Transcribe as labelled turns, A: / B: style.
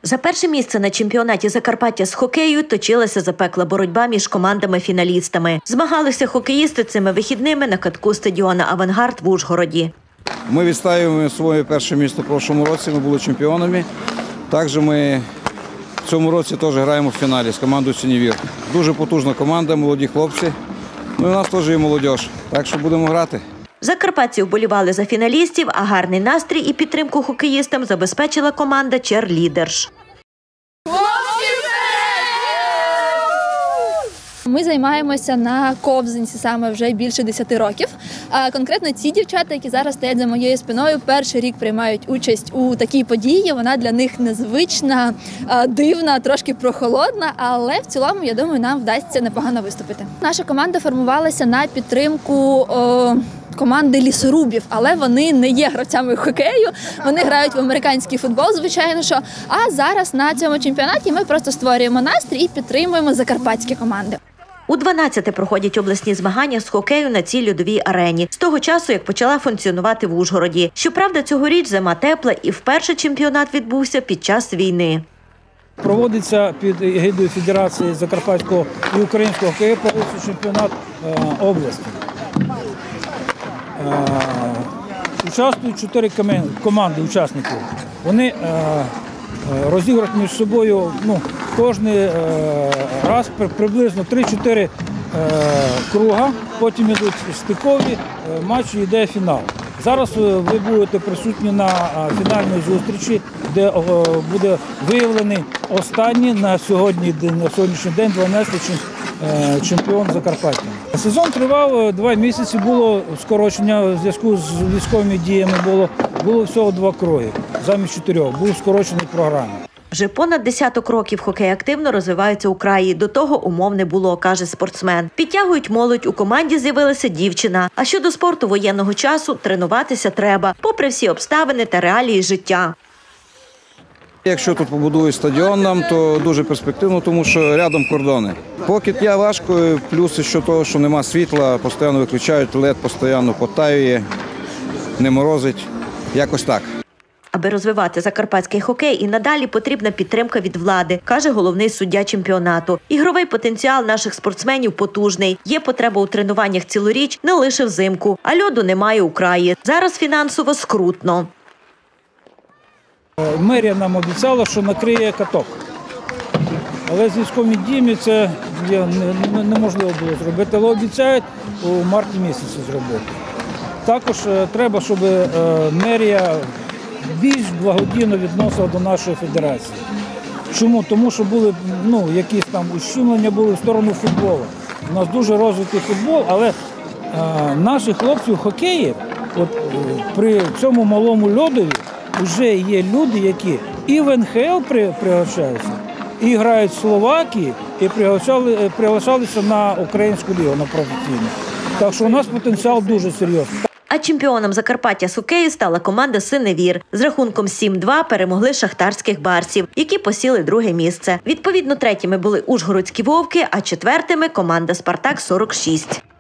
A: За перше місце на чемпіонаті Закарпаття з хокею точилася запекла боротьба між командами-фіналістами. Змагалися хокеїсти цими вихідними на катку стадіона «Авангард» в Ужгороді.
B: Ми відстоюємо своє перше місце в прошлому році, ми були чемпіонами. Також ми в цьому році теж граємо в фіналі з командою «Синівір». Дуже потужна команда, молоді хлопці. Ну і у нас теж є молодь, так що будемо грати.
A: Закарпатці вболівали за фіналістів, а гарний настрій і підтримку хокеїстам забезпечила команда «Черлідерш».
C: Ми займаємося на ковзанці саме вже більше 10 років. Конкретно ці дівчата, які зараз стоять за моєю спиною, перший рік приймають участь у такій події. Вона для них незвична, дивна, трошки прохолодна, але в цілому, я думаю, нам вдасться непогано виступити. Наша команда формувалася на підтримку команди лісорубів, але вони не є гравцями хокею, вони грають в американський футбол, звичайно що. А зараз на цьому чемпіонаті ми просто створюємо настрій і підтримуємо закарпатські команди.
A: У 12-те проходять обласні змагання з хокею на цій льодовій арені. З того часу, як почала функціонувати в Ужгороді. Щоправда, цьогоріч зима тепла і вперше чемпіонат відбувся під час війни.
D: Проводиться під егідою Федерації Закарпатського і Українського хокею, проводиться чемпіонат області. Участвують 4 команди учасників. Вони розіграють між собою кожен раз приблизно 3-4 круга, потім йдуть стикові матчі, йде фінал. Зараз ви будете присутні на фінальній зустрічі, де буде виявлений останній на сьогоднішній день 12-й чемпіон Закарпаття. Сезон тривав 2 місяці, було скорочення в зв'язку з військовими діями, було всього 2 круги, замість 4, був скорочений програми.
A: Вже понад 10 років хокей активно розвивається у краї. До того умов не було, каже спортсмен. Підтягують молодь, у команді з'явилася дівчина. А щодо спорту воєнного часу, тренуватися треба, попри всі обставини та реалії життя.
B: Якщо тут побудують стадіон нам, то дуже перспективно, тому що рядом кордони. Покидья важко, плюс ще того, що нема світла, постійно виключають, лед постійно потаює, не морозить, якось так.
A: Аби розвивати закарпатський хокей і надалі потрібна підтримка від влади, каже головний суддя чемпіонату. Ігровий потенціал наших спортсменів потужний. Є потреба у тренуваннях цілоріч не лише взимку, а льоду немає у краї. Зараз фінансово скрутно.
D: Мерія нам обіцяла, що накриє каток. Але з військовими діями це неможливо було зробити, але обіцяють у марті місяці зробити. Також треба, щоб мерія більш благодійно відносила до нашої федерації. Чому? Тому що були якісь там ущемлення були в сторону футболу. У нас дуже розвитий футбол, але наші хлопці в хокеї, при цьому малому льодові, вже є люди, які і в НХЛ приглашаються, і грають в Словакії, і приглашалися на українську лігу, на професійну. Так що у нас потенціал дуже серйозний.
A: А чемпіоном Закарпаття з хокею стала команда «Синевір». З рахунком 7-2 перемогли шахтарських «Барсів», які посіли 2-е місце. Відповідно, 3-ми були ужгородські «Вовки», а 4-ми – команда «Спартак-46».